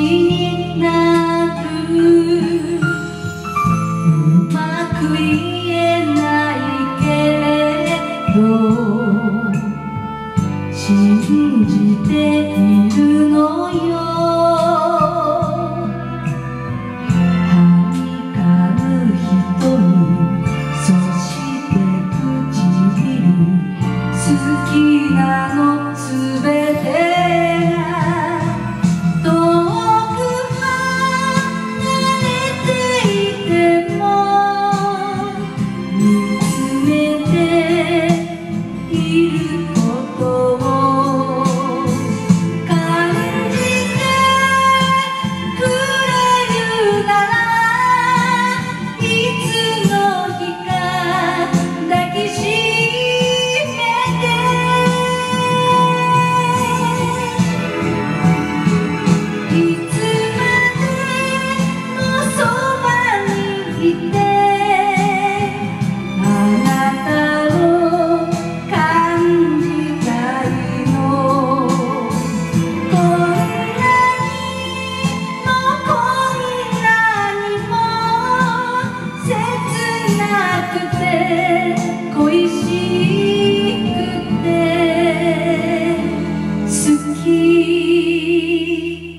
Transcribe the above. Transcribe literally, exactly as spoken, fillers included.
になる。うまく言えないけれど信じているのよ。はにかむ瞳、そして唇、好きなのすべてが遠く離れていても見つめていることを感じてくれるなら、いつの日か抱きしめて、いつまでもそばにいて、あなたを感じたいの。こんなにもこんなにも切なくて恋しくて好き。